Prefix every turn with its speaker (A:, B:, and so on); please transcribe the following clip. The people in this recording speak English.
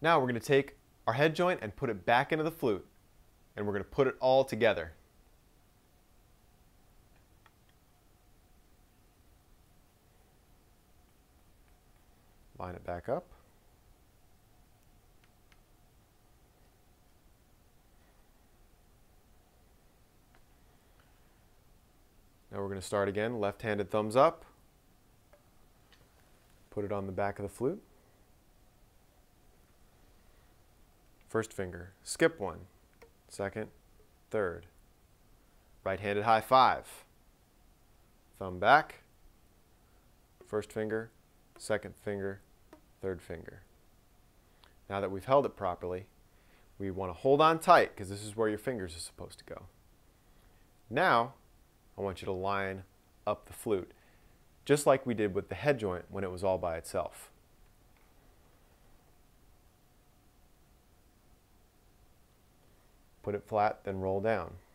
A: Now we're going to take our head joint and put it back into the flute, and we're going to put it all together. Line it back up. Now we're going to start again, left-handed thumbs up. Put it on the back of the flute. First finger, skip one, second, third. Right-handed high five. Thumb back, first finger, second finger, third finger. Now that we've held it properly, we want to hold on tight because this is where your fingers are supposed to go. Now, I want you to line up the flute, just like we did with the head joint when it was all by itself. Put it flat, then roll down.